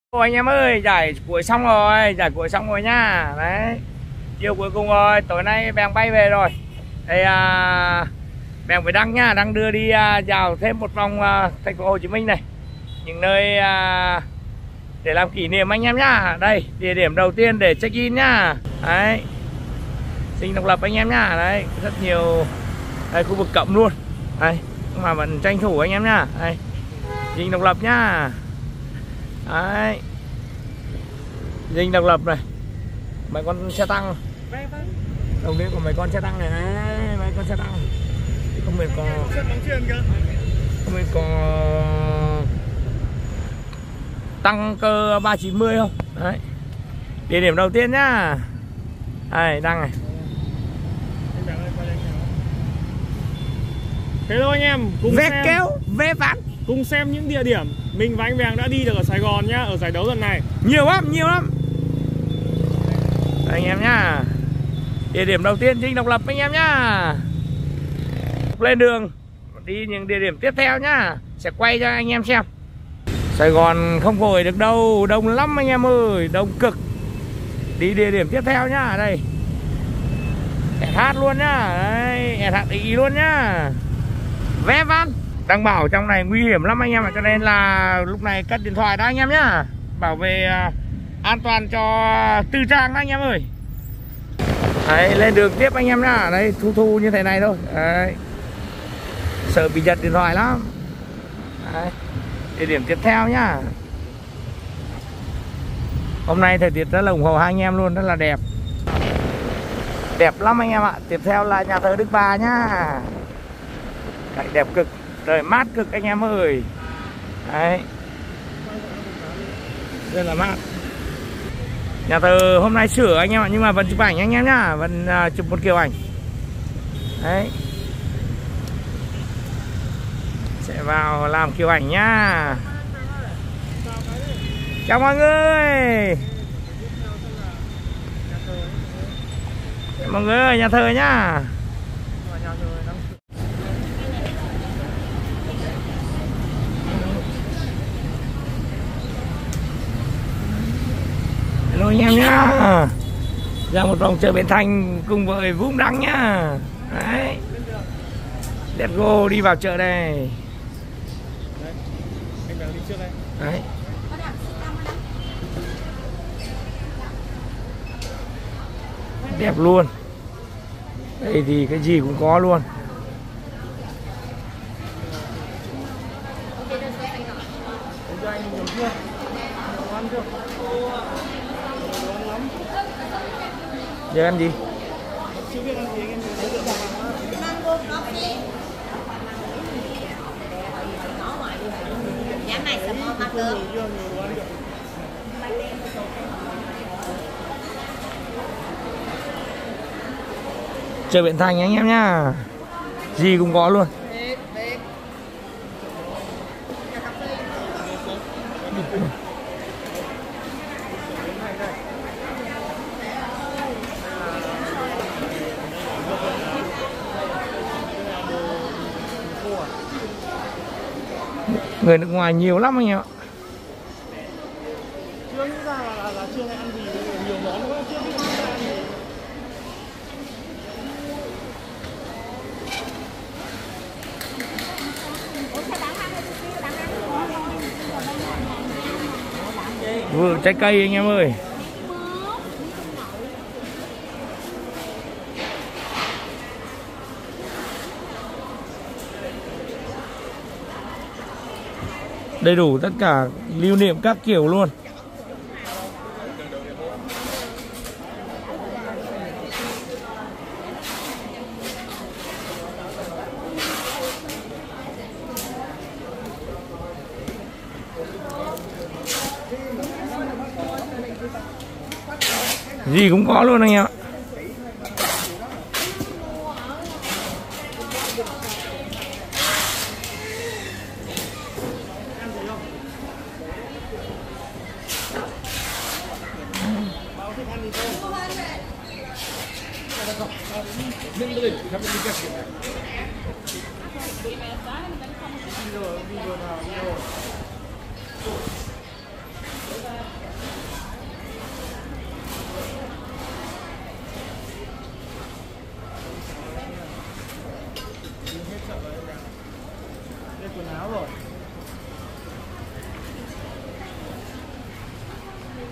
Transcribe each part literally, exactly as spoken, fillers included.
Ôi anh em ơi, giải cuối xong rồi, giải cuối xong rồi nhá. Đấy, chiều cuối cùng rồi, tối nay Bèng bay về rồi. Đây à, Bèng với Đăng nhá, Đăng đưa đi à, dạo thêm một vòng à, thành phố Hồ Chí Minh này, những nơi à, để làm kỷ niệm anh em nhá. Đây, địa điểm đầu tiên để check in nhá. Đấy, Dinh Độc Lập anh em nhá. Đấy, rất nhiều đây, khu vực cộng luôn. Đây, nhưng mà vẫn tranh thủ anh em nhá. Đây, Dinh Độc Lập nhá. Đấy, Dinh Độc Lập này, mấy con xe tăng đầu tiên của mấy con xe tăng này, này mấy con xe tăng không biết có không biết có tăng cơ ba chín mươi không. Đấy, địa điểm đầu tiên nhá. Đây, Đăng này. Thế thôi anh em, cùng Vé xem kéo, vé ván, cùng xem những địa điểm mình và anh Bèng đã đi được ở Sài Gòn nhá, ở giải đấu lần này. nhiều lắm, nhiều lắm anh em nhá. Địa điểm đầu tiên Dinh Độc Lập anh em nhá. Lên đường đi những địa điểm tiếp theo nhá, sẽ quay cho anh em xem. Sài Gòn không vội được đâu, đông lắm anh em ơi, đông cực. Đi địa điểm tiếp theo nhá. Đây, ét hát luôn nhá. Đây, ét hát ý luôn nhá. Vé van đang bảo trong này nguy hiểm lắm anh em ạ, cho nên là lúc này cất điện thoại đó anh em nhá, bảo vệ uh, an toàn cho tư trang đó anh em ơi. Đấy, lên đường tiếp anh em nhá. Đấy, thu thu như thế này thôi. Đấy, sợ bị giật điện thoại lắm. Đấy, địa điểm tiếp theo nhá. Hôm nay thời tiết rất là ủng hộ hai anh em luôn, rất là đẹp, đẹp lắm anh em ạ. Tiếp theo là nhà thờ Đức Bà nhá. Đấy, đẹp cực, trời mát cực anh em ơi. Đấy, rất là mát. Nhà thờ hôm nay sửa anh em ạ, nhưng mà vẫn chụp ảnh anh em nhá, vẫn uh, chụp một kiểu ảnh. Đấy, sẽ vào làm kiểu ảnh nhá. Chào mọi người, mọi người ơi, nhà thờ nhá. Hello anh em nhá. Ra một vòng chợ Bến Thành cùng với Vũ Đăng nhá. Đấy, let's go, đi vào chợ đây. Đấy, anh Bèng đi trước đây. Đấy, đẹp luôn. Đây thì cái gì cũng có luôn. Giờ ăn gì? Nhãn này sẽ ngon mắc được. Chợ Bến Thành anh em nhá, gì cũng có luôn. Người nước ngoài nhiều lắm anh em ạ. Chưa nghĩ ra là, là, là chưa này ăn gì, nhiều món quá, chưa biết ăn gì. Vừa trái cây anh em ơi. Đầy đủ tất cả lưu niệm các kiểu luôn. Gì cũng có luôn anh em ạ.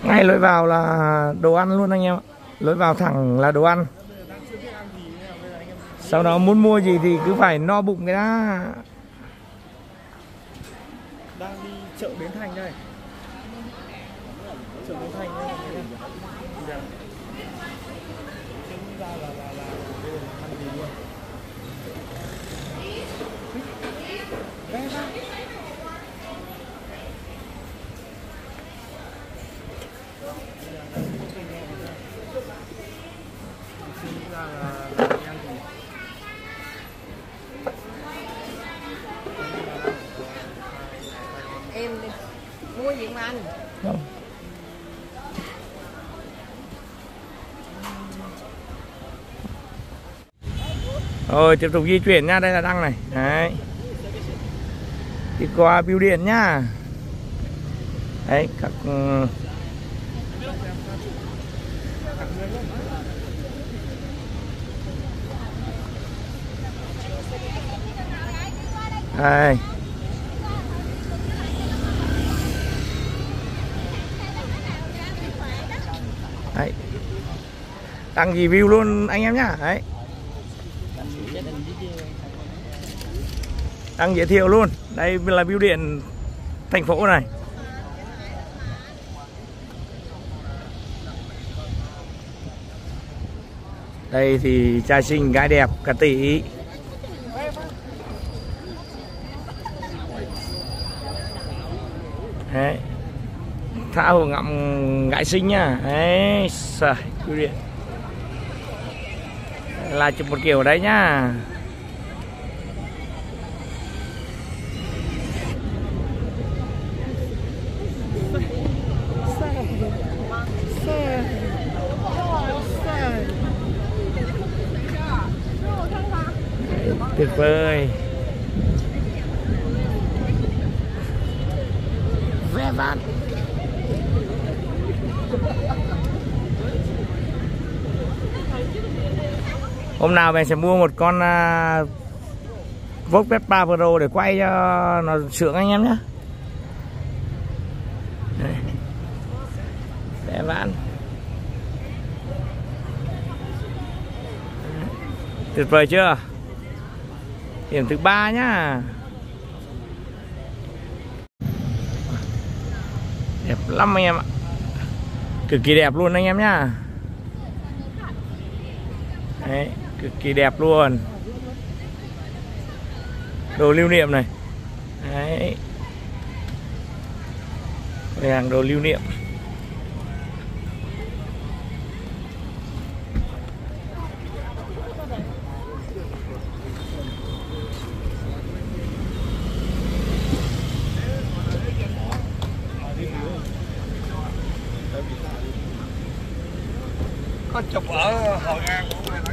Ngay lối vào là đồ ăn luôn anh em ạ. Lối vào thẳng là đồ ăn. Sau đó muốn mua gì thì cứ phải no bụng cái đã. Đang đi chợ Bến Thành đây. Chợ Bến Thành đây. Ra là là là bây giờ ăn gì luôn. Vé ra. Em đi mua gì mà anh? Không. Rồi tiếp tục di chuyển nha, đây là Đăng này. Đấy. Đi qua bưu điện nhá. Đấy, các đây. Đấy. Đăng review luôn anh em nhá. Đấy. Đăng giới thiệu luôn. Đây là bưu điện thành phố này. Đây thì trai xinh gái đẹp cả tỷ. Đấy. Tha hồ ngậm gái xinh nha. Đấy, trời, bưu điện là chụp một kiểu đấy nhá. Tuyệt vời. Ve vãn. Hôm nào mình sẽ mua một con uh, Vogue Vespa Pro để quay cho nó sướng anh em nhé. Ve vãn. Tuyệt vời chưa? Điểm thứ ba nhá. Đẹp lắm anh em ạ. Cực kỳ đẹp luôn anh em nhá. Đấy, cực kỳ đẹp luôn. Đồ lưu niệm này. Đấy. Đây hàng đồ lưu niệm. Có chụp ở Hội An.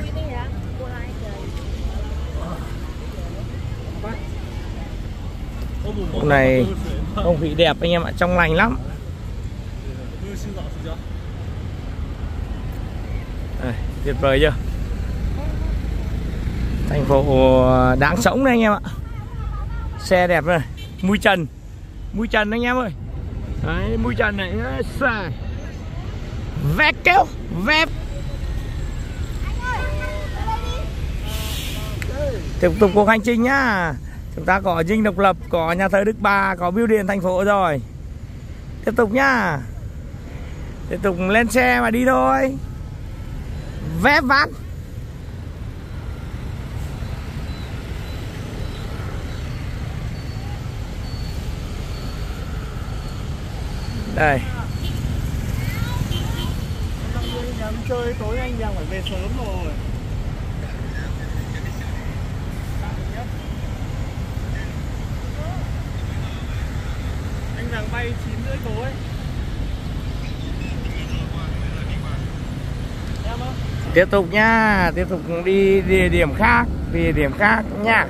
Hôm này không khí đẹp anh em ạ, trong lành lắm. Đây, tuyệt vời chưa? Thành phố đáng sống đấy anh em ạ. Xe đẹp rồi, mui trần, mui trần anh em ơi. Đấy, mui trần này, xài. Vé kéo, vé. Tiếp tục cuộc hành trình nhá. Chúng ta có Dinh Độc Lập, có nhà thờ Đức Bà, có bưu điện thành phố rồi. Tiếp tục nhá. Tiếp tục lên xe mà đi thôi. Vé vãn. Đây. Nhắm chơi tối anh đang phải về sớm rồi. Anh đang bay chín rưỡi tối. Em ơi. Tiếp tục nhá, tiếp tục đi địa điểm khác, địa điểm khác nhá.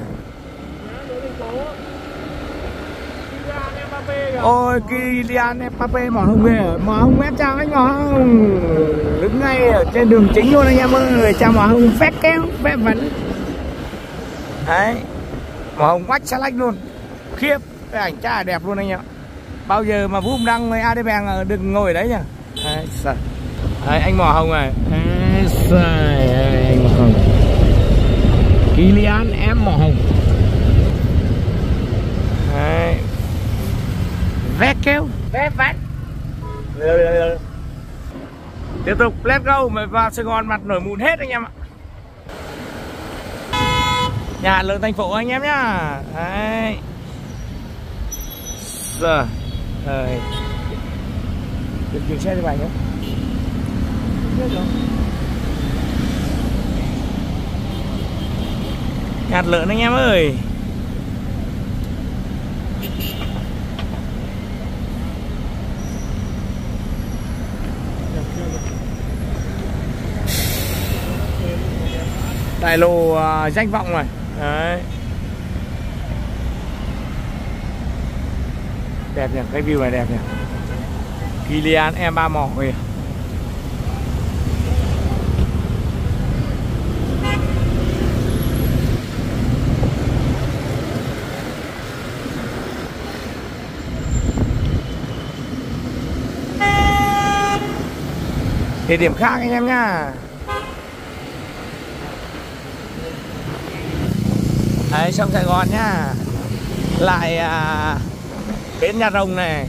Ôi Kylian Mbappé mỏ hồng về, mỏ hồng em chào anh mỏ hồng. Đứng ngay ở trên đường chính luôn anh em ơi, chào mỏ hồng phép kéo, phép vẫn. Đấy, mỏ hồng quách xa lách luôn, khiếp, cái ảnh cha đẹp luôn anh em. Bao giờ mà Vum Đăng với a đê Beng đừng ngồi đấy nhá. Đấy, đấy, anh mỏ hồng này. Đấy, anh mỏ hồng. Kilian em mỏ hồng. Đấy. Vé kêu, vé ván. Tiếp tục, let's go. Mà vào Sài Gòn mặt nổi mụn hết anh em ạ. Nhà lớn thành phố anh em nhá. Đấy. Giờ. Rồi. Được dừng xe đi bài nhé. Nhạt lợn anh em ơi. Đại lộ uh, danh vọng này. Đấy. Đẹp nhỉ, cái view này đẹp nhỉ. Kilian em ba mỏ kìa. Địa điểm khác anh em nhá. Đấy, sông Sài Gòn nhá. Lại à, bến Nhà Rồng này.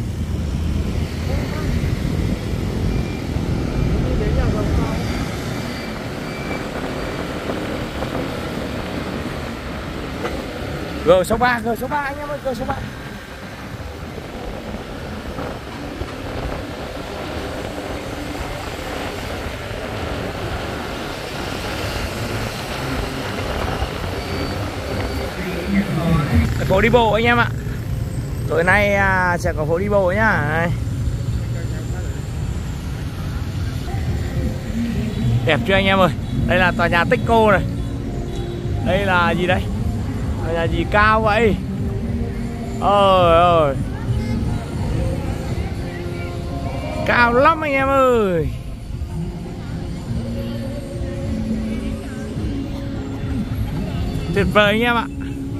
G số ba, G số ba anh em ơi, G số ba. Phố đi bộ anh em ạ. Tối nay à, sẽ có phố đi bộ nhá. Đây. Đẹp chưa anh em ơi. Đây là tòa nhà Techco này. Đây là gì đây? Tòa nhà gì cao vậy? Ôi ơi. Cao lắm anh em ơi. Tuyệt vời anh em ạ.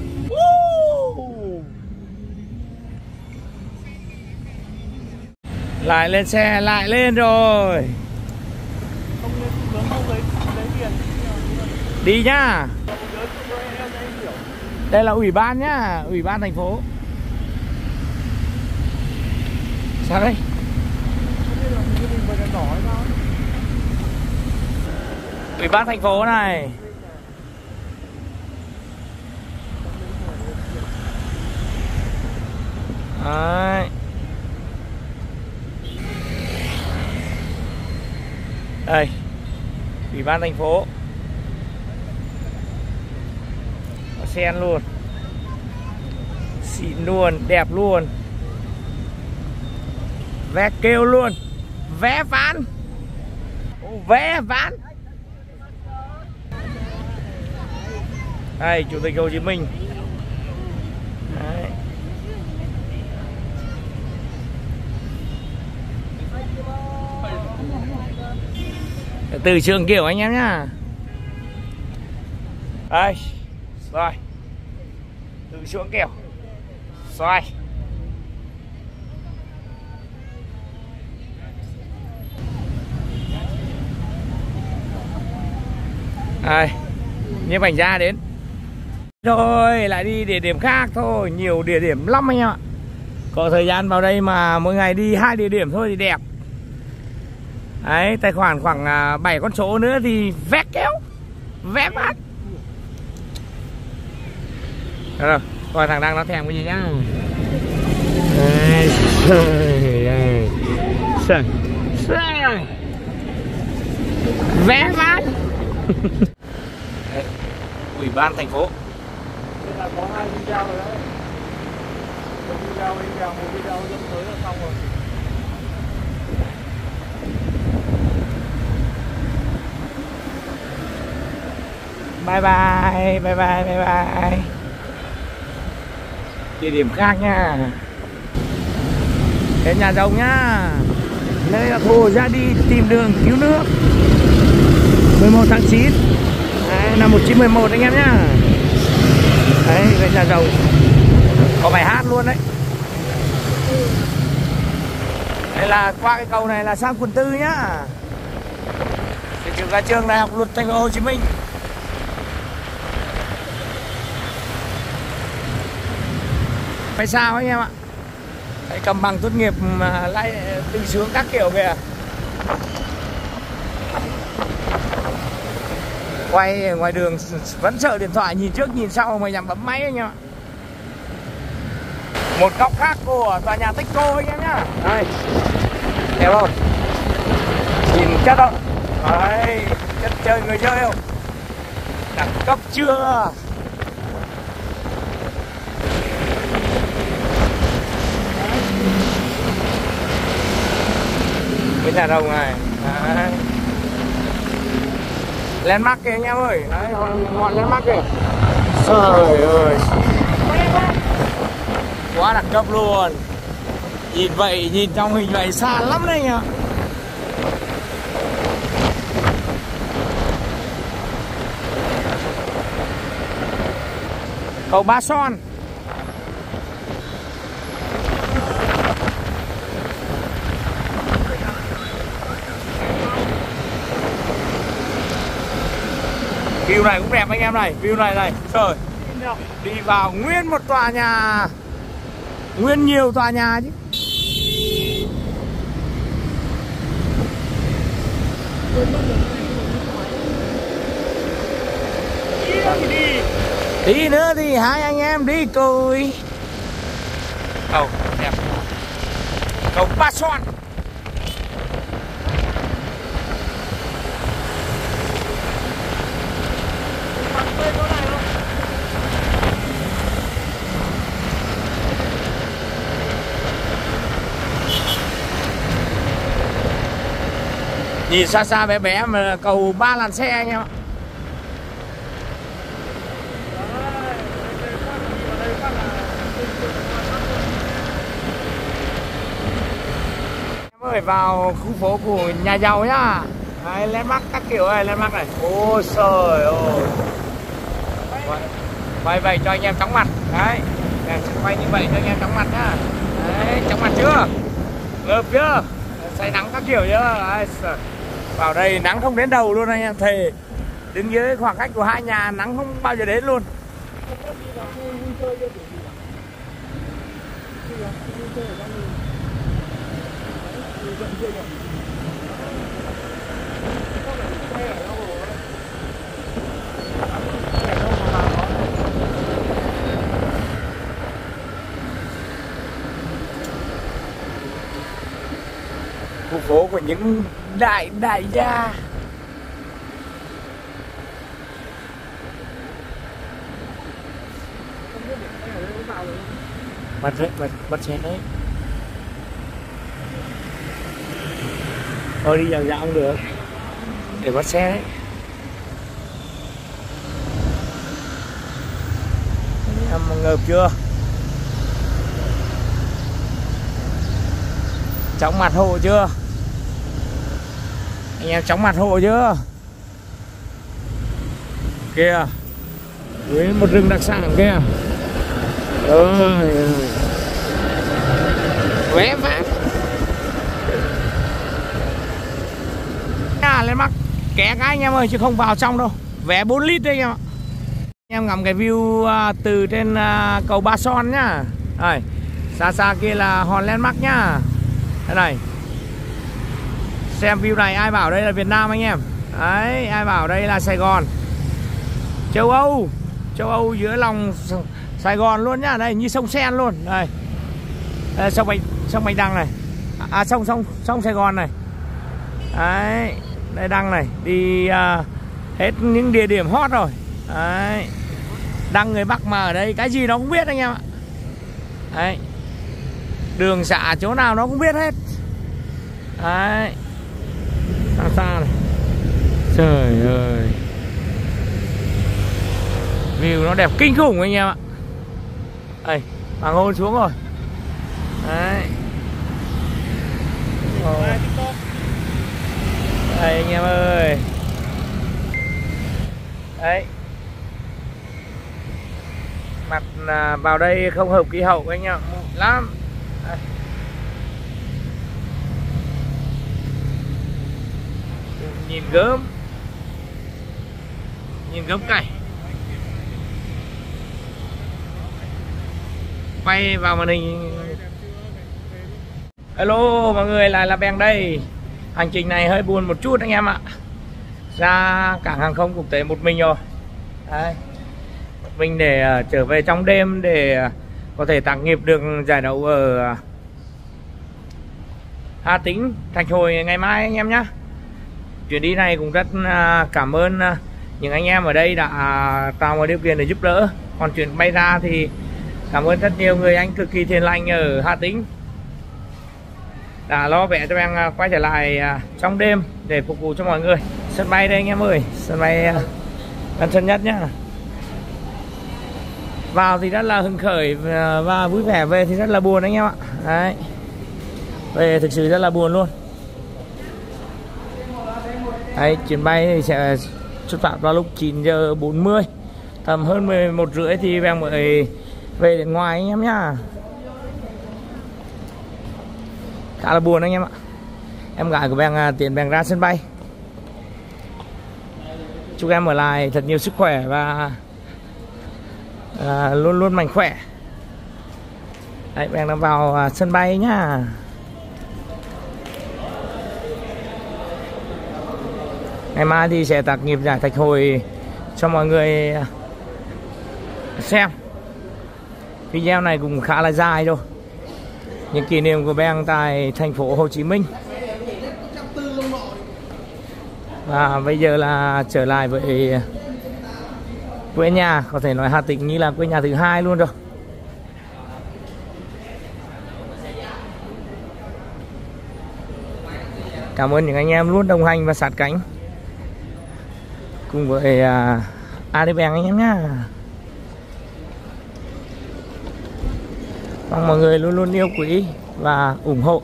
Lại lên xe, lại lên rồi. Đi nhá. Đây là ủy ban nhá, ủy ban thành phố. Sao đây? Ủy ban thành phố này. Đấy. Đây, ủy ban thành phố. Có sen luôn. Xịn luôn, đẹp luôn. Vé kêu luôn. Vé ván. Vé ván. Đây, Chủ tịch Hồ Chí Minh. Đấy. Từ Trường Kiểu anh em nhá. Đây. Rồi. Từ Trường Kiểu. Xoay. Đây. Nhiếp ảnh gia đến. Rồi lại đi địa điểm khác thôi. Nhiều địa điểm lắm anh em ạ. Có thời gian vào đây mà mỗi ngày đi hai địa điểm thôi thì đẹp. Đấy, tài khoản khoảng bảy con số nữa thì vé kéo, vé phát. Rồi, coi thằng đang nó thèm cái gì nhá. Đây, đây, đây. Vé phát. Ủy ban thành phố. Là có hai video rồi đấy. Một video, video, một video dẫn tới là xong rồi. Bye bye, bye bye, bye bye. Địa điểm khác nha. Đến Nhà Rồng nhá. Nơi là Hồ ra đi tìm đường cứu nước. mười một tháng chín. Đấy, năm một nghìn chín trăm mười một anh em nhá. Đấy, về Nhà Rồng. Có bài hát luôn đấy. Đây là qua cái cầu này là sang quận tư nhá. Thì trường ra trường Đại học Luật Thành phố Hồ Chí Minh. Phải sao anh em ạ. Đấy, cầm bằng tốt nghiệp mà lại tự sướng các kiểu kìa. Quay ở ngoài đường vẫn sợ điện thoại, nhìn trước nhìn sau mà nhằm bấm máy anh em ạ. Một góc khác của tòa nhà Techco anh em nhá. Đây. Đẹp không? Nhìn chất không? Đấy, chất chơi người chơi không? Đẳng cấp chưa? Cái nhà đồng này. Đấy. Landmark kìa anh em ơi. Đấy, ngọn landmark kìa. Trời ơi. Quá đẳng cấp luôn. Nhìn vậy, nhìn trong hình vậy xa lắm đấy anh ạ. Cầu Ba Son. View này cũng đẹp anh em này, view này này, trời. Đi vào nguyên một tòa nhà, nguyên nhiều tòa nhà chứ. Tí nữa thì hai anh em đi coi. Cầu đẹp. Cầu Ba Son. Nhìn xa xa bé bé mà cầu ba làn xe anh em ạ. Em ơi, vào khu phố của nhà giàu nhá. Đấy, landmark các kiểu này, landmark này. Ôi trời ơi. Quay vậy cho anh em chóng mặt. Đấy, quay như vậy cho anh em chóng mặt nhá. Đấy, chóng mặt chưa? Ngợp chưa? Say nắng các kiểu chưa? Đấy, vào đây nắng không đến đầu luôn anh em, thề. Đứng dưới khoảng cách của hai nhà nắng không bao giờ đến luôn. Khu phố của những đại đại gia. Bật đấy, bật, bật xe đấy. Thôi đi dạo dạo không được. Để bắt xe đấy. Em ngợp chưa? Chóng mặt hộ chưa? Anh em chóng mặt hộ chưa? Kìa. Với một rừng đặc sản kìa. Ôi. Vé phát. À, lên mắc ké cái anh em ơi chứ không vào trong đâu. Vé bốn lít đấy anh em ạ. Anh em ngắm cái view uh, từ trên uh, cầu Ba Son nhá. Đây, xa xa kia là hòn landmark nhá. Đây này. Xem view này ai bảo đây là Việt Nam anh em. Đấy, ai bảo đây là Sài Gòn. Châu Âu. Châu Âu dưới lòng Sài Gòn luôn nhá. Đây như sông Sen luôn. Đây. Đây sông Bạch sông Bạch Đằng này. À sông sông sông Sài Gòn này. Đấy, đây đăng này, đi uh, hết những địa điểm hot rồi. Đấy. Đăng người Bắc mà ở đây cái gì nó cũng biết anh em ạ. Đấy. Đường xả chỗ nào nó cũng biết hết. Đấy. Xa xa này. Trời ơi. View nó đẹp kinh khủng anh em ạ. Đây, hoàng hôn xuống rồi. Đấy. Ồ. Đây anh em ơi. Đấy. Mặt à, vào đây không hợp khí hậu anh em lắm. Đây. Nhìn gớm, nhìn gớm cày. Quay vào màn hình. Hello mọi người, lại là Bèng đây. Hành trình này hơi buồn một chút anh em ạ. Ra cảng hàng không quốc tế một mình rồi. Đấy. Một mình để uh, trở về trong đêm để uh, có thể tác nghiệp được giải đấu ở uh, Hà Tĩnh, Thạch Hồi ngày mai anh em nhé. Chuyến đi này cũng rất uh, cảm ơn uh, những anh em ở đây đã uh, tạo một điều kiện để giúp đỡ. Còn chuyện bay ra thì cảm ơn rất nhiều người anh cực kỳ thiện lành ở Hà Tĩnh đã lo vé cho em quay trở lại trong đêm để phục vụ cho mọi người. Sân bay đây anh em ơi, sân bay Tân Sơn Nhất nhá. Vào thì rất là hứng khởi và vui vẻ, về thì rất là buồn anh em ạ. Đấy. Về thực sự rất là buồn luôn. Đấy, chuyến bay thì sẽ xuất phát vào lúc chín giờ bốn mươi. Tầm hơn mười một rưỡi thì em mới về đến ngoài anh em nhá. Khá là buồn anh em ạ. Em gái của Bèng tiến Bèng ra sân bay. Chúc em ở lại thật nhiều sức khỏe và à, luôn luôn mạnh khỏe. Đấy, Bèng đang vào à, sân bay nhá. Ngày mai thì sẽ tác nghiệp giải Thạch Hồi cho mọi người xem. Video này cũng khá là dài rồi. Những kỷ niệm của Bèng tại thành phố Hồ Chí Minh. Và bây giờ là trở lại với quê nhà, có thể nói Hà Tĩnh như là quê nhà thứ hai luôn rồi. Cảm ơn những anh em luôn đồng hành và sát cánh cùng với uh, a đê Bèng anh em nhá. Mong mọi người luôn luôn yêu quý và ủng hộ.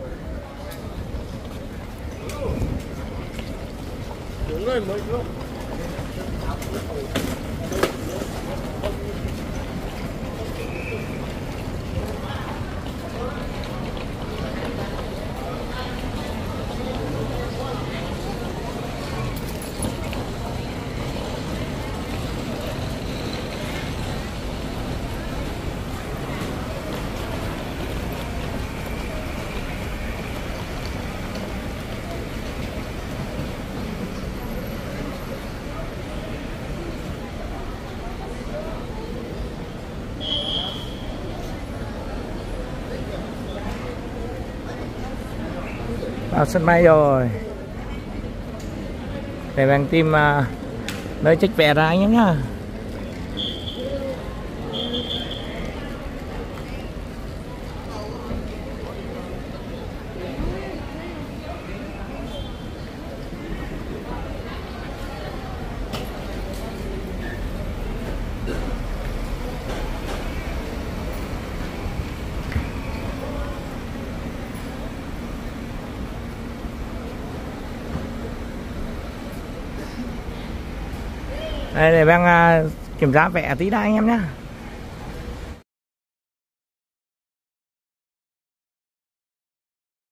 Vào sân bay rồi. Để Bèng tìm uh, nơi check vé ra anh em nhá. Đây để Bèng uh, kiểm tra vé tí đã anh em nhé.